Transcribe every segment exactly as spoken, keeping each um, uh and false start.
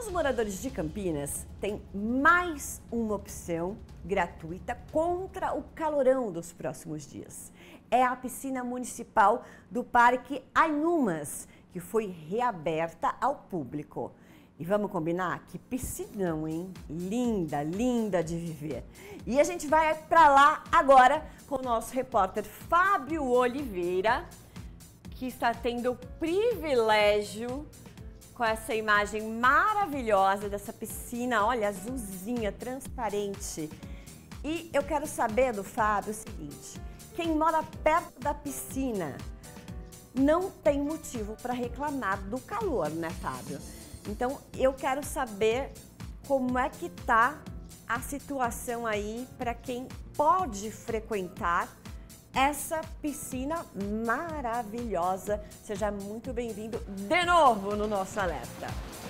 Os moradores de Campinas têm mais uma opção gratuita contra o calorão dos próximos dias. É a piscina municipal do Parque Ainumas, que foi reaberta ao público. E vamos combinar? Que piscinão, hein? Linda, linda de viver. E a gente vai para lá agora com o nosso repórter Fábio Oliveira, que está tendo o privilégio com essa imagem maravilhosa dessa piscina, olha, azulzinha, transparente. E eu quero saber do Fábio o seguinte: quem mora perto da piscina não tem motivo para reclamar do calor, né, Fábio? Então, eu quero saber como é que tá a situação aí para quem pode frequentar essa piscina maravilhosa. Seja muito bem-vindo de novo no nosso alerta.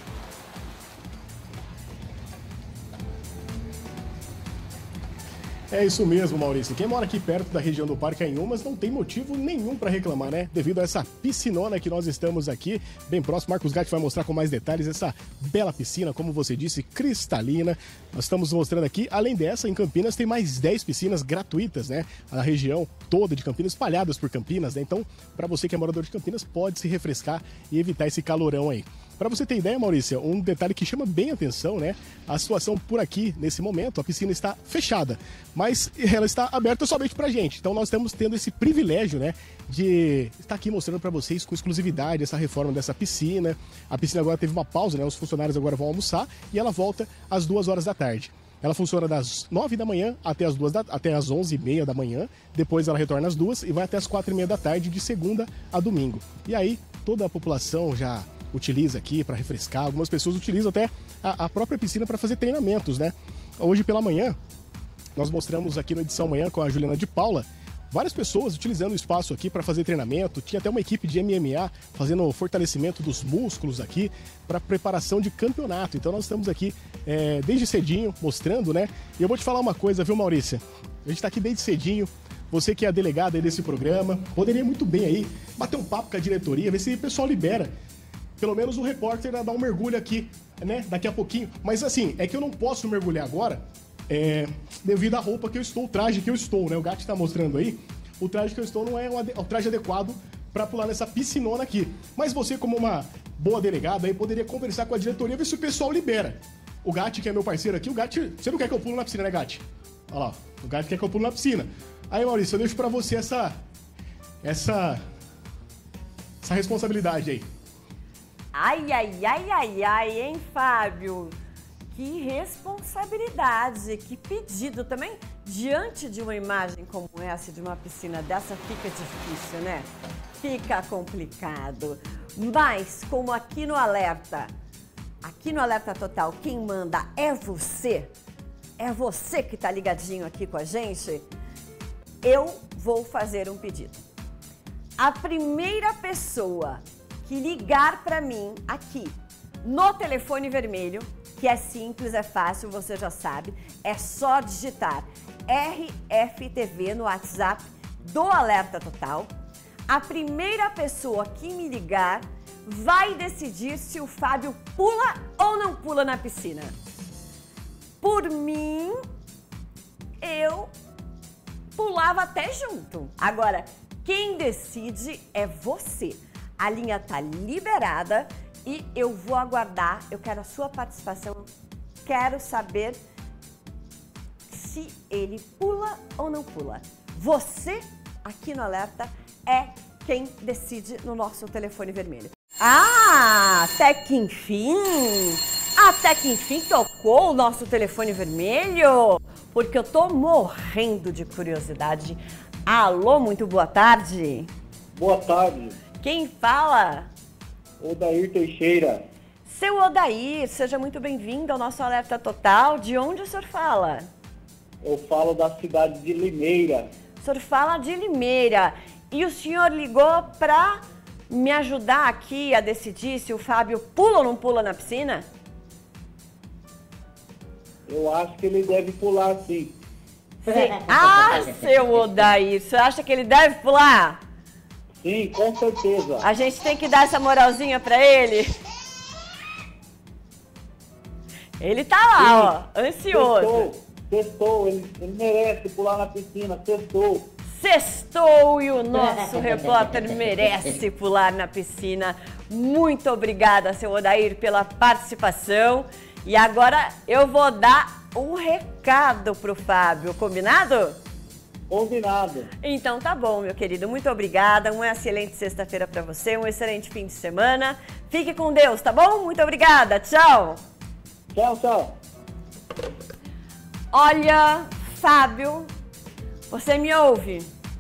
É isso mesmo, Maurício. Quem mora aqui perto da região do Parque Ainumas não tem motivo nenhum para reclamar, né? Devido a essa piscinona que nós estamos aqui, bem próximo. Marcos Gatti vai mostrar com mais detalhes essa bela piscina, como você disse, cristalina. Nós estamos mostrando aqui, além dessa, em Campinas tem mais dez piscinas gratuitas, né? A região toda de Campinas, espalhadas por Campinas, né? Então, para você que é morador de Campinas, pode se refrescar e evitar esse calorão aí. Para você ter ideia, Maurícia, um detalhe que chama bem a atenção, né? A situação por aqui, nesse momento, a piscina está fechada, mas ela está aberta somente pra gente. Então nós estamos tendo esse privilégio, né, de estar aqui mostrando para vocês com exclusividade essa reforma dessa piscina. A piscina agora teve uma pausa, né? Os funcionários agora vão almoçar e ela volta às duas horas da tarde. Ela funciona das nove da manhã até as, duas da, até as onze e meia da manhã, depois ela retorna às duas e vai até as quatro e meia da tarde, de segunda a domingo. E aí toda a população já utiliza aqui para refrescar. Algumas pessoas utilizam até a, a própria piscina para fazer treinamentos, né? Hoje pela manhã, nós mostramos aqui na edição manhã com a Juliana de Paula, várias pessoas utilizando o espaço aqui para fazer treinamento. Tinha até uma equipe de M M A fazendo fortalecimento dos músculos aqui para preparação de campeonato. Então nós estamos aqui é, desde cedinho mostrando, né? E eu vou te falar uma coisa, viu, Maurícia? A gente está aqui desde cedinho. Você que é a delegada aí desse programa, poderia muito bem aí bater um papo com a diretoria, ver se o pessoal libera pelo menos o repórter a dar um mergulho aqui, né, daqui a pouquinho. Mas assim, é que eu não posso mergulhar agora, é, devido à roupa que eu estou, o traje que eu estou, né? O Gatti está mostrando aí, o traje que eu estou não é um, o traje adequado para pular nessa piscinona aqui. Mas você, como uma boa delegada, aí poderia conversar com a diretoria, ver se o pessoal libera. O Gatti, que é meu parceiro aqui, o Gatti, você não quer que eu pulo na piscina, né, Gatti? Olha lá, o Gatti quer que eu pulo na piscina. Aí, Maurício, eu deixo para você essa, essa, essa responsabilidade aí. Ai, ai, ai, ai, ai, hein, Fábio? Que responsabilidade, que pedido também. Diante de uma imagem como essa, de uma piscina dessa, fica difícil, né? Fica complicado. Mas, como aqui no Alerta, aqui no Alerta Total, quem manda é você, é você que tá ligadinho aqui com a gente, eu vou fazer um pedido. A primeira pessoa que ligar para mim aqui no telefone vermelho, que é simples, é fácil, você já sabe, é só digitar R F T V no WhatsApp do Alerta Total. A primeira pessoa que me ligar vai decidir se o Fábio pula ou não pula na piscina. Por mim, eu pulava até junto. Agora, quem decide é você. A linha tá liberada e eu vou aguardar, eu quero a sua participação, quero saber se ele pula ou não pula. Você, aqui no Alerta, é quem decide no nosso telefone vermelho. Ah, até que enfim, até que enfim tocou o nosso telefone vermelho, porque eu tô morrendo de curiosidade. Alô, muito boa tarde. Boa tarde. Quem fala? Odair Teixeira. Seu Odair, seja muito bem-vindo ao nosso Alerta Total. De onde o senhor fala? Eu falo da cidade de Limeira. O senhor fala de Limeira. E o senhor ligou para me ajudar aqui a decidir se o Fábio pula ou não pula na piscina? Eu acho que ele deve pular sim. Sim. Ah, seu Odair, você acha que ele deve pular? Sim, com certeza. A gente tem que dar essa moralzinha pra ele. Ele tá lá, ó, ansioso. Sextou, sextou, ele, ele merece pular na piscina, sextou. Sextou e o nosso repórter merece pular na piscina. Muito obrigada, seu Odair, pela participação. E agora eu vou dar um recado pro Fábio, combinado? Combinado. Então tá bom, meu querido. Muito obrigada. Uma excelente sexta-feira para você, um excelente fim de semana. Fique com Deus, tá bom? Muito obrigada. Tchau. Tchau, tchau. Olha, Fábio, você me ouve?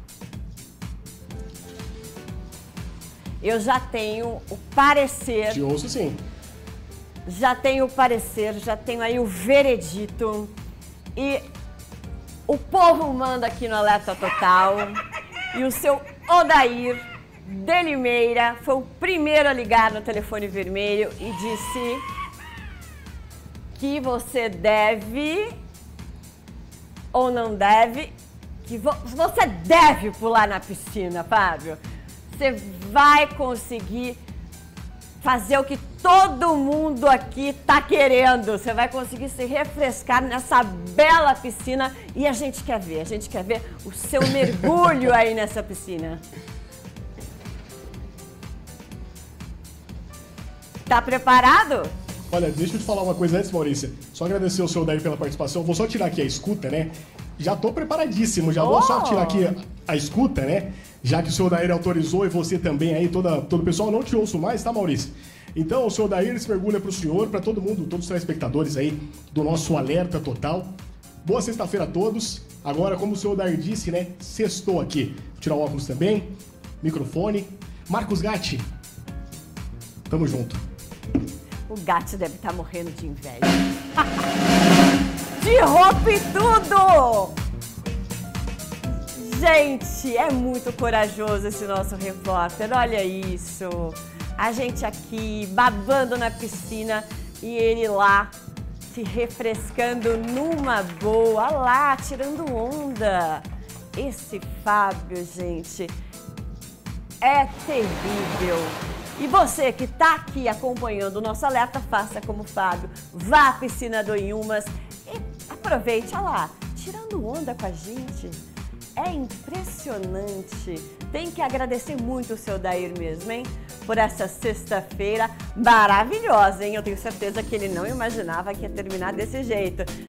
Eu já tenho o parecer. Te ouço sim. Já tenho o parecer, já tenho aí o veredito. E o povo manda aqui no Alerta Total. E o seu Odair de Limeira foi o primeiro a ligar no telefone vermelho e disse que você deve ou não deve, que vo você deve pular na piscina, Fábio. Você vai conseguir fazer o que todo mundo aqui tá querendo. Você vai conseguir se refrescar nessa bela piscina e a gente quer ver, a gente quer ver o seu mergulho aí nessa piscina. Tá preparado? Olha, deixa eu te falar uma coisa antes, Maurícia. Só agradecer o seu Odair pela participação. Vou só tirar aqui a escuta, né? Já tô preparadíssimo, já vou Oh! só tirar aqui a, a escuta, né? Já que o seu Odair autorizou e você também aí, toda, todo o pessoal, não te ouço mais, tá, Maurício? Então, o seu Odair se mergulha pro senhor, para todo mundo, todos os telespectadores aí do nosso Alerta Total. Boa sexta-feira a todos. Agora, como o seu Odair disse, né? Sextou aqui. Vou tirar o óculos também, microfone. Marcos Gatti, tamo junto. O gato deve estar morrendo de inveja. De roupa e tudo! Gente, é muito corajoso esse nosso repórter, olha isso. A gente aqui babando na piscina e ele lá se refrescando numa boa, lá tirando onda. Esse Fábio, gente, é terrível. E você que está aqui acompanhando o nosso alerta, faça como o Fábio. Vá à piscina do Inhumas e aproveite, olha lá, tirando onda com a gente. É impressionante. Tem que agradecer muito o seu Odair mesmo, hein? Por essa sexta-feira maravilhosa, hein? Eu tenho certeza que ele não imaginava que ia terminar desse jeito.